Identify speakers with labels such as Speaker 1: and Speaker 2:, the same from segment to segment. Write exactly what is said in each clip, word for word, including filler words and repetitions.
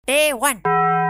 Speaker 1: Day one.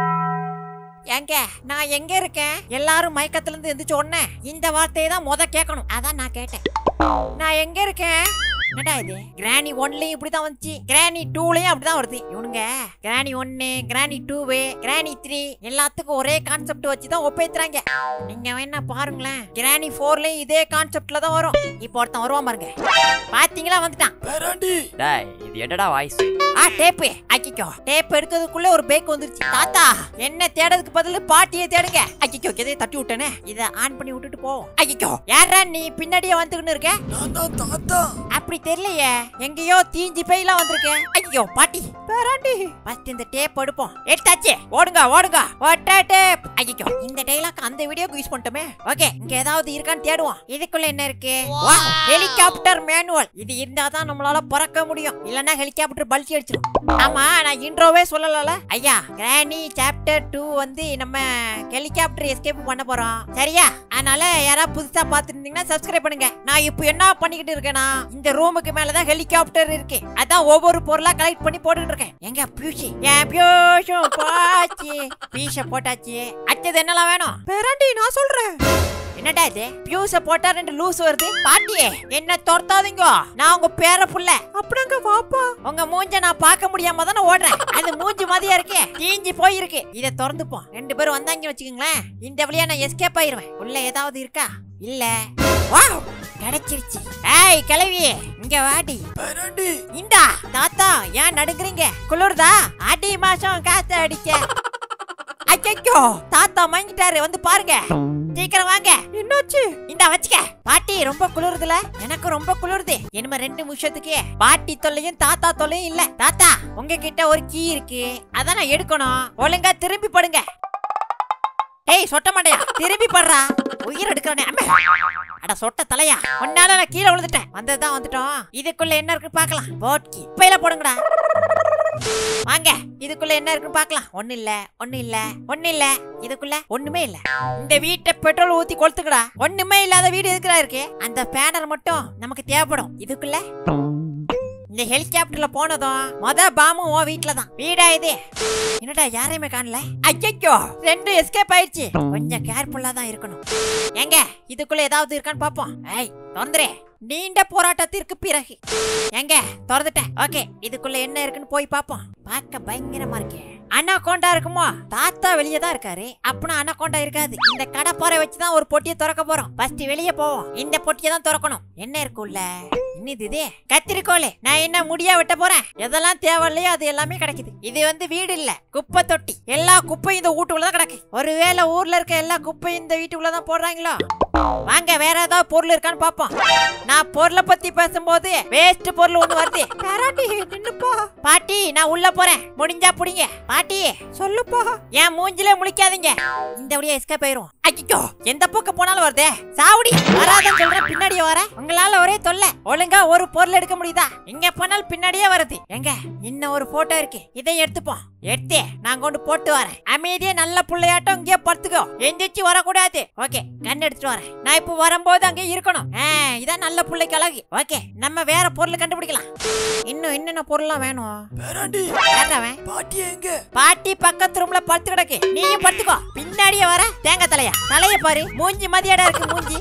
Speaker 1: எங்க நான் எங்க இருக்கேன்? எல்லாரும் மயக்கத்துல இருந்து எந்திரிச்ச உடனே இந்த வார்த்தையை தான் முத கேட்கணும். அதான் நான் கேட்டேன், நான் எங்க இருக்கேன்? என்னடா இது? கிரானி ஒன்லயும் இப்படிதான் வந்துச்சு, கிரானி டூலயும் அப்படிதான் வருது. இவனுங்க கிரானி ஒன்னு, கிரானி டூ, கிரானி த்ரீ எல்லாத்துக்கும் ஒரே கான்செப்ட் வச்சுதான் ஒப்பேத்துறாங்க. நீங்க வேணா பாருங்களேன், கிரானி போர்லயும் இதே கான்செப்ட்ல தான் வரும். இப்போ ஒருத்தன் வருவான் பாருங்க, பாத்தீங்களா வந்துட்டான்.
Speaker 2: டேய் இது என்னடா வாய்ஸ்?
Speaker 1: ஆ டேப். அக்கிக்கோ டேப் எடுக்கிறதுக்குள்ள ஒரு பேக் வந்துருச்சு. தாத்தா என்ன தேடுறதுக்கு பதிலு பாட்டியை தேடுங்க. அக்கிக்கோ எதை தட்டி விட்டேனே, இதை ஆன் பண்ணி விட்டுட்டு போவோம். அக்கிக்கோ யாரா நீ பின்னாடியே வந்துக்கிட்டு இருக்க?
Speaker 3: தாத்தா
Speaker 1: அப்படி தெரியலையே, எங்கேயோ தீஞ்சி பேய்லாம் வந்திருக்கேன். ஐயோ பாட்டி பேராண்டி, ஃபர்ஸ்ட் இந்த டேப் எடுப்போம். எடுத்தாச்சு, ஓடுங்க ஓடுங்க. ஓட்ட டேப். ஐயோ இந்த டைலாக் அந்த வீடியோக்கு யூஸ் பண்ணிட்டோமே. ஓகே இங்க ஏதாவது இருக்கான்னு தேடுவோம். இதுக்குள்ள என்ன இருக்கு? Helicopter manual. இது இருந்தா தான் நம்மளால பறக்க முடியும், இல்லன்னா ஹெலிகாப்டர் பல்சி அடிச்சிடும். ஆமா நான் இன்ட்ரோவே சொல்லல ஐயா. கிரானி சாப்டர் டூ வந்து நம்ம ஹெலிகாப்டர் எஸ்கேப் பண்ண போறோம், சரியா? அதனால யாராவது புதுசா பாத்துருந்தீங்கன்னா சப்ஸ்கிரைப் பண்ணுங்க. நான் இப்போ என்ன பண்ணிக்கிட்டு இருக்கேன்னா, இந்த ரூமுக்கு மேலதான் ஹெலிகாப்டர் இருக்கு, அதான் ஒவ்வொரு பொருளா கலெக்ட் பண்ணி போட்டுக்கிட்டு இருக்கேன். எங்க பியூஷி? என் பியூஷும் போச்சு. பீஷ போட்டாச்சு. அடுத்தது என்னலாம் வேணும்? பேராண்டி நான் சொல்றேன். என்னடா இது? பியூஸ போட்டா ரெண்டு லூஸ் வருது. பாட்டியே என்ன தொர்த்தாதீங்க, நான் உங்க பேர புள்ள. அப்படிங்க வாப்பா. உங்க மூஞ்ச நான் பார்க்க முடியாம தானே ஓடுறேன். அது மூஞ்சி மாதிரியா இருக்கே, தீஞ்சி போயிருக்கு. இதை திறந்துப்போம். ரெண்டு பேரும் வந்தாங்க வச்சுக்கோங்களேன், இந்த வழியா நான் எஸ்கேப் ஆயிருவேன். உள்ள ஏதாவது இருக்கா? இல்ல. வாவ் கிடைச்சிருச்சு. ஏய் கிளவி இங்க வாடி. இந்தா. தாத்தா ஏன் நடுங்குறீங்க? குளிர்தா? அடி மாசம் காத்து அடிக்க. ஐயோ தாத்தா மயங்கிட்டாரு, வந்து பாருங்க சீக்கிரம் வாங்க. என்னாச்சு? இந்த வச்சுக்க. பாட்டி ரொம்ப குளிருதுல? எனக்கு ரொம்ப குளிருது. இனிமே ரெண்டு நிமிஷத்துக்கு பாட்டி தொல்லையும் தாத்தா தொல்லையும் இல்ல. தாத்தா உங்ககிட்ட ஒரு கீ இருக்கு, அதான் நான் எடுக்கணும். ஒழுங்கா திரும்பி படுங்க. ஏய் சொட்ட மாட்டையா, திரும்பி படுறா. உயிர் எடுக்கிறனே. அட சொட்ட தலையா, ஒன்னால நான் கீழே விழுந்துட்டேன். வந்ததுதான் வந்துட்டோம். இதுக்குள்ள என்ன இருக்கு பாக்கலாம். போட் கீ பையில போடுங்கடா. வாங்க இதுக்குள்ள என்ன இருக்குன்னு பாக்கலாம். ஒண்ணு இல்ல ஒண்ணு இல்ல ஒண்ணு இல்ல. இதுக்குள்ள ஒண்ணுமே இல்ல. இந்த வீட்டை பெட்ரோல் ஊத்தி கொளுத்துக்கடா. ஒண்ணுமே இல்லாத வீடு எதுக்குடா இருக்கு? அந்த பேனர் மட்டும் நமக்கு தேவைப்படும். இதுக்குள்ள இந்த ஹெலிகாப்டர்ல போனதும் மொத பாமும் உன் வீட்டுல தான். வீடா இது? என்னடா யாரையுமே காணல. ஐயோ ரெண்டு எஸ்கேப் ஆயிடுச்சு. கொஞ்சம் கேர்ஃபுல்லா தான் இருக்கணும். எங்க இதுக்குள்ள ஏதாவது இருக்கான்னு பாப்போம். ஐய் தொந்தரே, நீண்ட போராட்டத்திற்கு பிறகு எங்க திறந்துட்டேன். ஓகே இதுக்குள்ள என்ன இருக்குன்னு போய் பாப்போம். பார்க்க பயங்கரமா இருக்கே. அனாகோண்டா இருக்குமோ? தாத்தா வெளியே தான் இருக்காரு, அப்பனா அனாகோண்டா இருக்காது. இந்த கடப்பாறை வச்சுதான் ஒரு பொட்டியை திறக்க போறோம். ஃபர்ஸ்ட் வெளியே போவோம். இந்த பொட்டியை தான் திறக்கணும். என்ன இருக்குள்ள? இன்னது இது கத்திரிக்கோளே. நான் என்ன முடியா வெட்ட போறேன்? எதெல்லாம் தேவையில்லையோ அது எல்லாமே கிடைக்குது. இது வந்து வீடு இல்ல, குப்பை தொட்டி. எல்லா குப்பையும் இந்த வீட்டுக்குள்ளதான் கிடக்கு. ஒருவேளை ஊர்ல இருக்க எல்லா குப்பையும் இந்த வீட்டுக்குள்ளதான் போடுறாங்களோ? வாங்க வேற ஏதாவது பொருள் இருக்கான்னு பாப்போம். நான் பொருளை பத்தி பேசும்போது வேஸ்ட் பொருள் ஒண்ணு வருது. பாட்டி நான் உள்ள போறேன், முடிஞ்சா புடிங்க. பாட்டி சொல்லுப்பா. என் மூஞ்சிலே முழிக்காதீங்க, இந்த வழியா எஸ்கேப் ஆயிரும். ஐயோ எந்த பக்கம் போனாலும் வருதே. சாவுடி வராதன்னு சொல்ற, பின்னாடியே வர. உங்களால ஒரே தொல்லை. ஒழுங்கா ஒரு பொருள் எடுக்க முடியுதா? இங்க போனாலும் பின்னாடியே வருது. எங்க இன்னும் ஒரு போட்டோ இருக்கு, இதை எடுத்துப்போம். எடுத்து நான் கொண்டு போட்டு வரேன். அமைதியே நல்ல புள்ளையாட்டம் இங்கே படுத்துக்கோ, எந்திரிச்சு வரக்கூடாது. ஓகே கண் எடுத்துட்டு வரேன். நான் இப்ப வரும்போது அங்கே இருக்கணும். இதான் நல்ல புள்ளைக்கு அழகு. ஓகே நம்ம வேற பொருள் கண்டுபிடிக்கலாம். இன்னும் என்னென்ன பொருள்லாம் வேணும்? பாட்டி எங்க? பாட்டி பக்கத்து ரூம்ல படுத்து கிடக்கு, நீயும் படுத்துக்கோ. பின்னாடியே வர. தேங்காய் தலையா, தலைய பாரு, மூஞ்சி மதியாடா இருக்கு மூஞ்சி.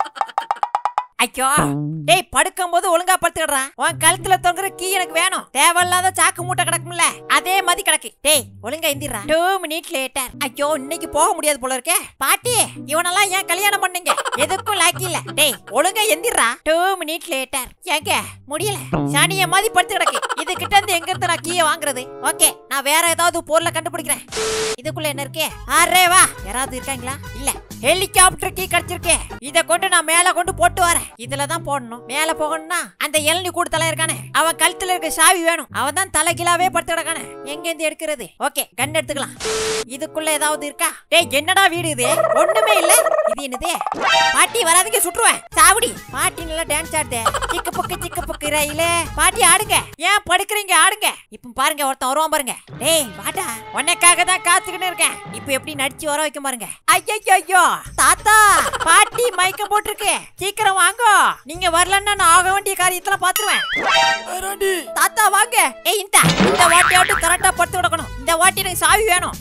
Speaker 1: ஐயோ டேய் படுக்கும் போது ஒழுங்கா படுத்துக்கடா. உன் கழுத்துல தொங்குற கீ எனக்கு வேணும். தேவையில்லாத சாக்கு மூட்டை கிடக்கும்ல, அதே மாதிரி கிடக்கு. டேய் ஒழுங்கா எந்திரா. Two minute later. ஐயோ இன்னைக்கு போக முடியாது போல இருக்கே. பாட்டி இவனெல்லாம் ஏன் கல்யாணம் பண்ணீங்க? எதுக்கும் லாக்கி இல்ல. டேய் ஒழுங்கா எந்திரா. Two minute later. ஏங்க முடியல, சனிய மாதிரி படுத்து கிடக்கு. இது கிட்ட இருந்து எங்க இருந்து நான் கீயை வாங்குறது? ஓகே நான் வேற ஏதாவது பொருளை கண்டுபிடிக்கிறேன். இதுக்குள்ள என்ன இருக்கு? அரே வா, யாராவது இருக்காங்களா? இல்ல. ஹெலிகாப்டர் கீ கிடைச்சிருக்கு. இத கொண்டு நான் மேல கொண்டு போட்டு வரேன். இதுலதான் போடணும். மேல போகணும்னா அந்த இளநீ கூடு தலை இருக்கானே, அவன் கழுத்துல இருக்க சாவி வேணும். அவன் தான் தலைகிலாவே படுத்து கிடக்கானே. எங்க இருந்து எடுக்கிறது? ஓகே கன் எடுத்துக்கலாம். இதுக்குள்ள ஏதாவது இருக்கா? டேய் என்னடா வீடு இது? ஒண்ணுமே இல்ல. இது என்னது? பாட்டி வராதீங்க, சுற்றுவேன். சாவடி. பாட்டி நல்லா டான்ஸ் ஆடுதே. சிக்கு புக்கு சிக்கு புக்கு ரயிலே. பாட்டி ஆடுங்க. ஏன் படுக்கிறீங்க? ஆடுங்க. இப்ப பாருங்க ஒருத்தன் வருவான் பாருங்க. டேய் வாடா, உனக்காக தான் காத்துக்கிட்டு இருக்கேன். இப்ப எப்படி நடிச்சு வர வைக்க பாருங்க. ஐயோ தாத்தா பாட்டி மயக்கம் போட்டிருக்கு, சீக்கிரம் வாங்க. நீங்க வரலன்னா நான் ஆக வேண்டிய காரியத்தெல்லாம் பாத்துருவேன். தாத்தா வாங்க. ஏய் இந்த இந்த வாட்டியாட்டு கரெக்டா படுத்து கிடக்கணும். இந்த வாட்டி எனக்கு சாவி வேணும்.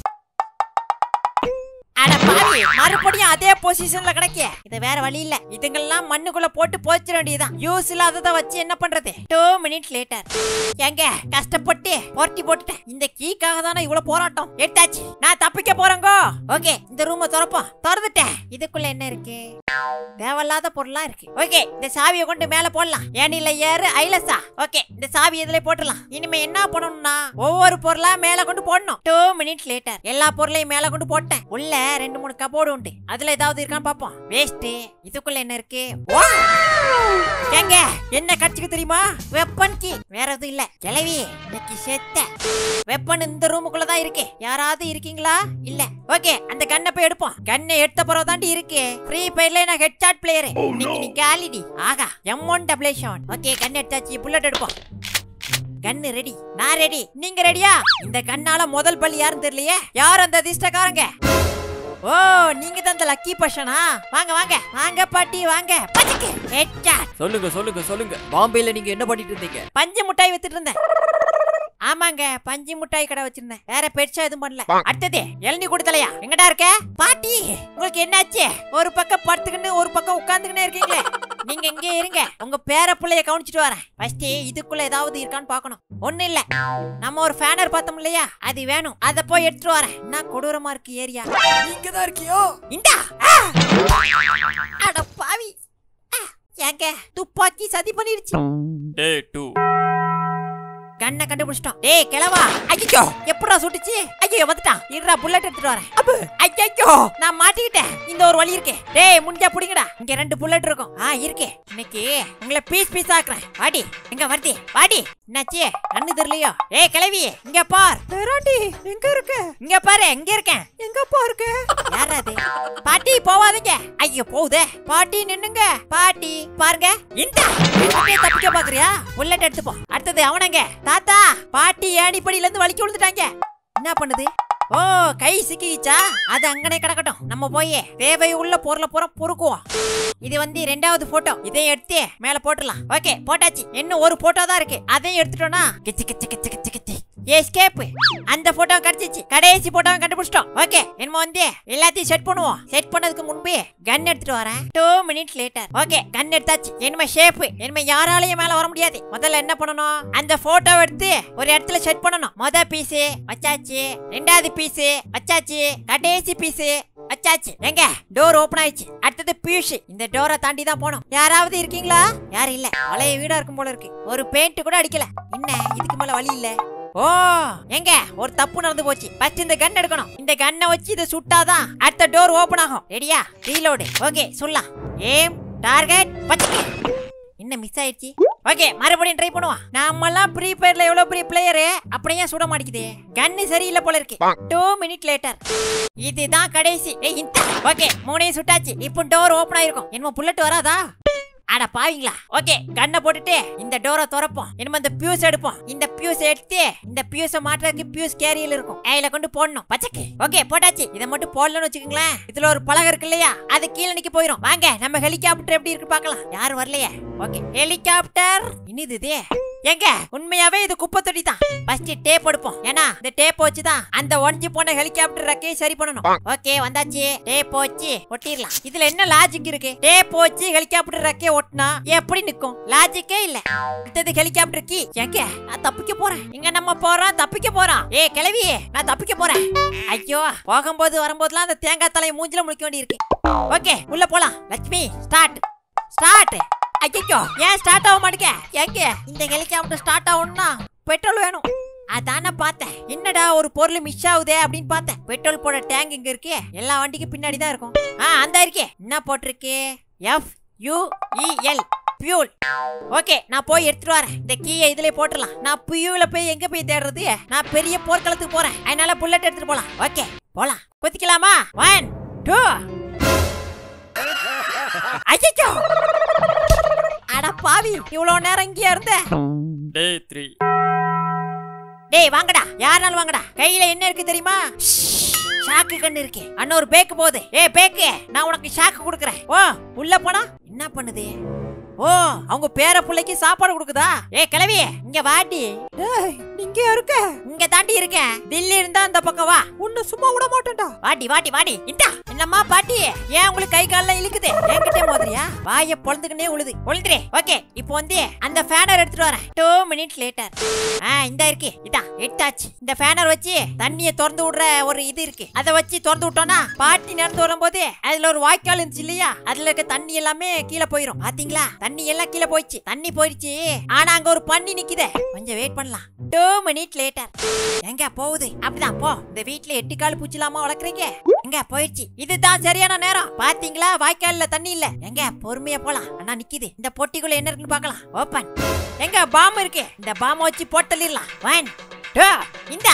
Speaker 1: அட பாவி, மறுபடியும் அதே பொசிஷன்ல கிடக்கே. இது வேற வழி இல்ல, இதுங்கெல்லாம் மண்ணுக்குள்ள போட்டு போச்சிட வேண்டியதுதான். யூஸ் இல்லாததை வச்சு என்ன பண்றது? Two minutes later. எங்க கஷ்டப்பட்டு போர்ட்டி போட்டுட்டேன். இந்த கீக்காக தானே இவ்வளவு போராட்டம். எடுத்தாச்சு, நான் தப்பிக்க போறேங்கோ. ஓகே, இந்த ரூமை திறப்போம். திறந்துட்டேன். இதுக்குள்ள என்ன இருக்கு? தேவையில்லாத பொருளா இருக்கு. ஓகே, இந்த சாவியை கொண்டு மேல போடலாம். ஏனில ஏறு ஐலசா. ஓகே, இந்த சாவி இதுல போட்டுடலாம். இனிமே என்ன பண்ணணும்னா ஒவ்வொரு பொருளா மேல கொண்டு போடணும். Two minutes later. எல்லா பொருளையும் மேல கொண்டு போட்டேன். உள்ள ரெண்டு மூணு கபோர்டு உண்டு, அதுல ஏதாவது இருக்கான்னு பாப்போம். வேஸ்ட். இதுக்குள்ள என்ன இருக்கு? எங்க என்ன கட்சிக்கு தெரியுமா? Weapon key. வேற எதுவும் இல்ல. கிளவி இன்னைக்கு செத்த. வெப்பன் இந்த ரூமுக்குள்ளதான் இருக்கு. யாராவது இருக்கீங்களா? இல்ல. ஓகே, அந்த கண்ணை போய் எடுப்போம். கண்ணை எடுத்த பிறகு தாண்டி இருக்கு. ஃப்ரீ ஃபயர்ல நான் ஹெட் ஷாட் பிளேயர். இன்னைக்கு நீ காலிடி. ஆகா M one double shot. Okay, கண்ணை எடுத்தாச்சு. புல்லட் எடுப்போம். கண்ணு ரெடி, நான் ரெடி. நீங்க ரெடியா? இந்த கண்ணால முதல் பள்ளி யாருன்னு தெரியலையே. யார் அந்த அதிர்ஷ்டக்காரங்க? ஓ, நீங்க தான் அந்த லக்கி பர்சனா? வாங்க வாங்க வாங்க பாட்டி வாங்க.
Speaker 2: சொல்லுங்க சொல்லுங்க சொல்லுங்க. பாம்பேல நீங்க என்ன பண்ணிட்டு இருந்தீங்க?
Speaker 1: பஞ்சு மிட்டாய் வித்துட்டு இருந்தேன். ஆமாங்க, பஞ்சு மிட்டாய் கடை வச்சிருந்தேன். வேற பெருசா எதுவும் பண்ணல. அடுத்தது இளநீ கொடுத்தலையா? எங்கடா இருக்க பாட்டி? உங்களுக்கு என்னாச்சு? ஒரு பக்கம் படுத்துக்கின்னு ஒரு பக்கம் உட்கார்ந்துக்கினே இருக்கீங்களே. நீங்க இங்கே இருங்க, உங்க பேர பிள்ளைய கவனிச்சிட்டு வரேன். ஃபர்ஸ்ட் இதுக்குள்ள ஏதாவது இருக்கான்னு பாக்கணும். ஒண்ணு இல்ல, நம்ம ஒரு ஃபேனர் பார்த்தோம் இல்லையா, அது வேணும். அத போய் எடுத்துட்டு வரேன். என்ன கொடூரமா இருக்கு ஏரியா.
Speaker 2: நீங்க தான் இருக்கியோ?
Speaker 1: இந்தா. அட பாவி, ஏங்க துப்பாக்கி சதி பண்ணிருச்சு.
Speaker 2: டே டூ
Speaker 1: கண்ணை கண்டுபிடிச்சிட்டோம். டேய் கிளவா. ஐயோ, எப்படா சுட்டுச்சு? ஐயோ வந்துட்டான். இருடா, புல்லட் எடுத்துட்டு வரேன். அப்ப ஐயோ, நான் மாட்டிக்கிட்டேன். இந்த ஒரு வழி இருக்கு. டேய் முடிஞ்சா புடிங்கடா. இங்க ரெண்டு புல்லட் இருக்கும். ஆ இருக்கு. இன்னைக்கு உங்களை பீஸ் பீஸ் ஆக்குறேன். வாடி, எங்க வருது? வாடி. என்னாச்சு? கண்ணு தெரியலையோ? ஏய் கிளவி, இங்க பார். பேராண்டி எங்க இருக்க? இங்க பாரு, எங்க இருக்கேன். எங்க பாருக்க? யாராது? பாட்டி போவாதீங்க. ஐயோ போகுதே. பாட்டி நின்னுங்க. பாட்டி பாருங்க. இந்த தப்பிக்க பாக்குறியா? புல்லட் எடுத்துப்போ. அடுத்தது அவனங்க. தாத்தா பாட்டி ஏணிப்படியில இருந்து வலிக்கு விழுந்துட்டாங்க. என்ன பண்ணுது? ஓ, கை சிக்கிச்சா? அது அங்கனே கிடக்கட்டும். நம்ம போய் தேவை உள்ள பொருளை பூரா பொறுக்குவோம். இது வந்து ரெண்டாவது போட்டோ. இதையும் எடுத்து மேல போட்டுடலாம். ஓகே, போட்டாச்சு. இன்னும் ஒரு போட்டோ தான் இருக்கு. அதையும் எடுத்துட்டோம்னா கிச்சு கிச்சு கிச்சு கிச்சு கிச்சு எஸ்கேப். அந்த போட்டோ கிடைச்சிச்சு. கடைசி போட்டோவை கண்டுபிடிச்சிட்டோம். ஓகே, என்ன வந்து எல்லாத்தையும் செட் பண்ணுவோம். செட் பண்ணதுக்கு முன்பே கன் எடுத்துட்டு வரேன். Two minutes later. Okay, gun எடுத்தாச்சு. என்ன ஷேப், என்ன யாராலையும் மேல வர முடியாது. முதல்ல என்ன பண்ணணும்? அந்த போட்டோ எடுத்து ஒரு இடத்துல செட் பண்ணணும். முத பீஸ் வச்சாச்சு, ரெண்டாவது பீஸ் வச்சாச்சு, கடைசி பீஸ் வச்சாச்சு. எங்க டோர் ஓபன் ஆயிடுச்சு. அடுத்தது பியூஷ். இந்த டோரை தாண்டி தான் போனோம். யாராவது இருக்கீங்களா? யாரும் இல்ல. பழைய வீடா இருக்கும் போல இருக்கு. ஒரு பெயிண்ட் கூட அடிக்கல. என்ன இதுக்கு மேல வழி இல்ல. ஓ, எங்க ஒரு தப்பு நடந்து போச்சு. ஃபர்ஸ்ட் இந்த கன் எடுக்கணும். இந்த கன்னை வச்சு இத சுட்டாதான் அடுத்த டோர் ஓபன் ஆகும். ரெடியா? ரீலோட். ஓகே, சொல்லலாம். ஏம் டார்கெட் பச்சை. என்ன மிஸ் ஆயிடுச்சு? ஓகே, மறுபடியும் ட்ரை பண்ணுவோம். நாமெல்லாம் ப்ரீ ஃபயர்ல எவ்வளவு பெரிய பிளேயர், அப்படியே சுட மாட்டேங்குது. கன்னு சரியில்லை போல இருக்கு. Two minute later. இதுதான் கடைசி. ஏய் இந்த. ஓகே, மூணையும் சுட்டாச்சு. இப்போ டோர் ஓபன் ஆயிருக்கும். என்ன புல்லட் வராதா? அட பாவீங்களா. ஓகே, கண்ணை போட்டுட்டு இந்த டோரை திறப்போம். இனிமே இந்த பியூஸ் எடுப்போம். இந்த பியூஸ் எடுத்து இந்த பியூஸை மாற்றதுக்கு பியூஸ் கேரியல் இருக்கும். கையில கொண்டு போடணும். பச்சைக்கு. ஓகே, போட்டாச்சு. இதை மட்டும் போடலன்னு வச்சுக்கோங்களேன், இதுல ஒரு பலகை இருக்கு இல்லையா, அது கீழே நிக்க போயிடும். வாங்க நம்ம ஹெலிகாப்டர் எப்படி இருக்கு பார்க்கலாம். யாரும் வரலையே. Okay, helicopter. இனிது இது எங்க? உண்மையாவே இது குப்பை தொட்டி தான். ஃபர்ஸ்ட் டேப் எடுப்போம். ஏன்னா இந்த டேப் வச்சு தான் அந்த உடைஞ்சு போன ஹெலிகாப்டர் ரெக்கையை சரி பண்ணணும். ஓகே, வந்தாச்சு. டேப் வச்சு ஒட்டிடலாம். இதுல என்ன லாஜிக் இருக்கு? டேப் வச்சு ஹெலிகாப்டர் ரெக்கையை ஒட்டினா எப்படி நிக்கும்? லாஜிக்கே இல்ல. அடுத்தது ஹெலிகாப்டர் கீ. எங்க? நான் தப்பிக்க போறேன். இங்க நம்ம போறோம், தப்பிக்க போறோம். ஏ கிளவி, நான் தப்பிக்க போறேன். ஐயோ, போகும்போது வரும்போதுலாம் அந்த தேங்காய் தலையை மூஞ்சில முழிக்க வேண்டி இருக்கு. ஓகே, உள்ள போலாம். லட்சுமி ஸ்டார்ட். ஸ்டார்ட். ஐயோ, ஏன் ஸ்டார்ட் ஆக மாட்டேங்க? எங்க இந்த ஹெலிகாப்டர் ஸ்டார்ட் ஆகணும்னா பெட்ரோல் வேணும். அதான பார்த்தேன். என்னடா ஒரு பொருள் மிஸ் ஆகுதே அப்படின்னு பார்த்தேன். பெட்ரோல் போட டேங்க் இங்க இருக்கு. எல்லா வண்டிக்கு பின்னாடி தான் இருக்கும். ஆ, அந்த இருக்கே. என்ன போட்டிருக்கு? F U E L fuel. Okay, நான் போய் எடுத்துட்டு வரேன். இந்த கீயை இதுல போட்டுடலாம். நான் பியூல போய் எங்க போய் தேடுறது? நான் பெரிய போர்க்களத்துக்கு போறேன். அதனால புல்லட் எடுத்துட்டு போலாம். ஓகே, போலாம். குதிக்கலாமா? One two. ஐயோ, அட பாவி, இவ்வளவு நேரம் இங்கேயா இருந்த?
Speaker 2: Day three.
Speaker 1: டேய் வாங்கடா, யாராலும் வாங்கடா. கையில என்ன இருக்கு தெரியுமா? ஷாக்கு கண்ணு இருக்கு. அண்ணா ஒரு பேக்கு போகுது. ஏ பேக்கு, நான் உனக்கு ஷாக்கு கொடுக்குறேன். ஓ உள்ள போனா என்ன பண்ணுது? ஓ அவங்க பேர பிள்ளைக்கு சாப்பாடு கொடுக்குதா? ஏ கிளவி இங்க வாடி. நீங்க இருக்க? இங்க தாண்டி இருக்கேன். தில்லி இருந்தா அந்த பக்கம் வா. உன்ன சும்மா விட மாட்டேன்டா. வாடி வாடி வாடி. இந்தா என்னம்மா பாட்டி, ஏன் உங்களுக்கு கை கால்ல இழுக்குது? என்கிட்ட மோதிரியா? வாயை பொளந்துக்கினே உழுது. உழுதுறே. ஓகே இப்போ வந்து அந்த ஃபேனர் எடுத்துட்டு வரேன். Two minutes later. ஆ இந்த இருக்கு. இதா எடுத்தாச்சு. இந்த ஃபேனர் வச்சு தண்ணியை திறந்து விடுற ஒரு இது இருக்கு. அதை வச்சு திறந்து விட்டோம்னா பாட்டி நடந்து வரும்போது அதுல ஒரு வாய்க்கால் இருந்துச்சு இல்லையா, அதுல இருக்க தண்ணி எல்லாமே கீழே போயிரும். பாத்தீங்களா? தண்ணி எல்லாம் கீழே போயிடுச்சு. தண்ணி போயிடுச்சு. ஆனா அங்க ஒரு பண்ணி நிக்குதே. கொஞ்சம் வெயிட் பண்ணலாம். Two minute later. எங்க போகுது? அப்படிதான் போ. இந்த வீட்டுல எட்டு கால் பூச்சிலாமா வளர்க்குறீங்க? எங்க போயிடுச்சு. இதுதான் சரியான நேரம். பாத்தீங்களா? வாய்க்கால்ல தண்ணி இல்ல. எங்க பொறுமையா போலாம். அண்ணா நிக்குது. இந்த பொட்டிக்குள்ள என்ன இருக்குன்னு பாக்கலாம். ஓபன். எங்க பாம் இருக்கு. இந்த பாம் வச்சு போட்டலிடலாம். One two. இந்த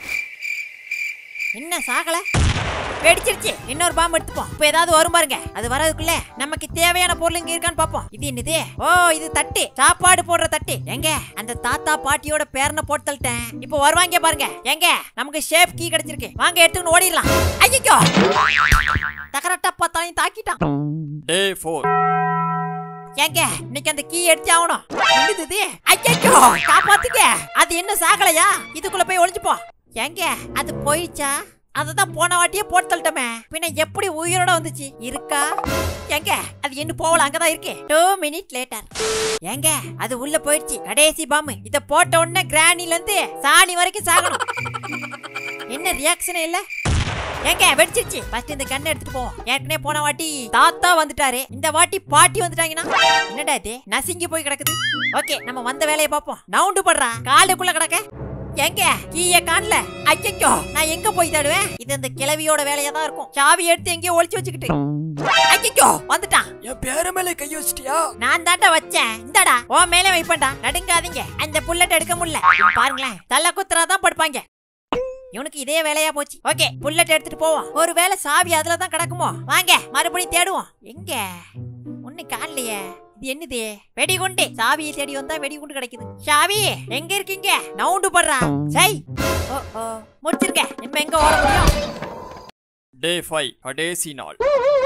Speaker 1: என்ன சாகல வெடிச்சிருச்சு. இன்னொரு பாம்பு எடுத்துப்போம். இப்ப ஏதாவது வரும் பாருங்க. அது வரதுக்குள்ள நமக்கு தேவையான பொருள் இங்க இருக்கான்னு பாப்போம். இது என்னது? ஓ இது தட்டு, சாப்பாடு போடுற தட்டு. எங்க அந்த தாத்தா பாட்டியோட பேரனை போட்டு தள்ளிட்டேன். இப்போ வருவாங்க பாருங்க. எங்க நமக்கு ஷேப் கீ கிடைச்சிருக்கு. வாங்க எடுத்துன்னு ஓடிடலாம். ஐயோ தகரட்டா பார்த்தாலையும் தாக்கிட்டான்.
Speaker 2: Day four.
Speaker 1: ஏங்க இன்னைக்கு அந்த கீ எடுத்து ஆகணும். என்னது? ஐயோ காப்பாத்துங்க. அது என்ன சாகலையா? இதுக்குள்ள போய் ஒளிஞ்சுப்போ. ஏங்க அது போயிடுச்சா? அததான் போன வாட்டியே போட்டு தள்ளிட்டோமே. பின்ன எப்படி உயிரோட வந்துச்சு? இருக்கா? எங்க அது என்ன போகல? அங்கதான் இருக்கு. Two minute later. ஏங்க அது உள்ள போயிடுச்சு. கடைசி பாம்பு. இத போட்ட உடனே கிராணில இருந்து சாணி வரைக்கும் சாகணும். என்ன ரியாக்ஷனே இல்ல? ஏங்க வெடிச்சிருச்சு. ஃபர்ஸ்ட் இந்த கண்ணை எடுத்துட்டு போவோம். ஏற்கனவே போன வாட்டி தாத்தா வந்துட்டாரு. இந்த வாட்டி பாட்டி வந்துட்டாங்கன்னா என்னடா இது நசிங்கி போய் கிடக்குது. ஓகே நம்ம வந்த வேலையை பார்ப்போம். நவுண்டு படுறா காலுக்குள்ள கிடக்க. எங்க கீய காணல? ஐயோ நான் எங்க போய் தேடுவேன்? இது அந்த கிளவியோட வேலையா தான் இருக்கும். சாவி எடுத்து எங்கேயோ ஒளிச்சு வச்சுக்கிட்டு. ஐயோ வந்துட்டான்.
Speaker 2: என் பேர மேல கை வச்சிட்டியா?
Speaker 1: நான் தாண்டா வச்சேன். இந்தாடா ஓ மேலே வைப்பேன்டா. நடுங்காதீங்க. அந்த புல்லட் எடுக்க முடியல. பாருங்களேன் தலை குத்துறாதான் படுப்பாங்க. இவனுக்கு இதே வேலையா போச்சு. ஓகே புல்லட் எடுத்துட்டு போவோம். ஒரு வேளை சாவி அதுல தான் கிடக்குமோ? வாங்க மறுபடியும் தேடுவோம். எங்க ஒண்ணு காணலையே. இது என்னது? வெடிகுண்டு. சாவியை தேடி வந்தா வெடிகுண்டு கிடைக்குது. சாவி எங்க இருக்கீங்க? நவுண்டு படுறா. சை ஓ ஓ முடிச்சிருக்க. இப்ப எங்க ஓட முடியும்?
Speaker 2: Day five. கடைசி நாள்.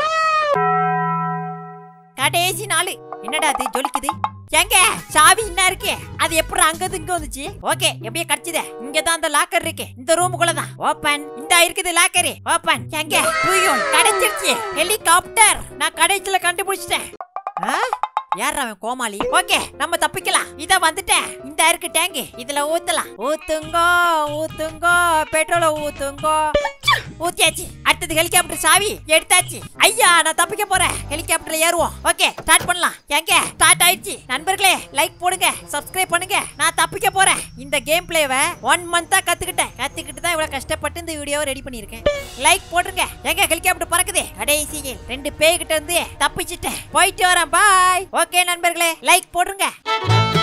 Speaker 1: கடைசி நாள். என்னடா அது ஜொலிக்குது? எங்க சாவி என்ன இருக்கு? அது எப்படி அங்கது இங்க வந்துச்சு? ஓகே எப்படியே கிடைச்சதே. இங்கதான் அந்த லாக்கர் இருக்கு. இந்த ரூமுக்குள்ளதான். ஓபன். இந்த இருக்குது லாக்கர். ஓபன். எங்க புரியும் கிடைச்சிருச்சு. ஹெலிகாப்டர். நான் கடைசில கண்டுபிடிச்சிட்டேன். யார் அவன் கோமாளி? ஓகே நம்ம தப்பிக்கலாம். இத வந்துட்டேன். இந்த இருக்கு டேங்க். இதுல ஊத்தலாம். ஊத்துங்கோ ஊத்துங்கோ பெட்ரோல ஊத்துங்கோ. ஊத்தியாச்சு. அடுத்தது ஹெலிகாப்டர் சாவி எடுத்தாச்சு. ஐயா நான் தப்பிக்க போறேன். ஹெலிகாப்டர்ல ஏறுவோம். ஓகே ஸ்டார்ட் பண்ணலாம். எங்க ஸ்டார்ட் ஆயிடுச்சு. நண்பர்களே லைக் போடுங்க, சப்ஸ்கிரைப் பண்ணுங்க. நான் தப்பிக்க போறேன். இந்த கேம் பிளேவை ஒன் மந்தா கத்துக்கிட்டேன். கத்துக்கிட்டு தான் இவ்வளவு கஷ்டப்பட்டு இந்த வீடியோவை ரெடி பண்ணிருக்கேன். லைக் போடுங்க. எங்க ஹெலிகாப்டர் பறக்குது. கடைசியில் ரெண்டு பேய் கிட்ட இருந்து தப்பிச்சிட்டேன். போயிட்டு வரேன். பாய். ஓகே நண்பர்களே லைக் போடுங்க.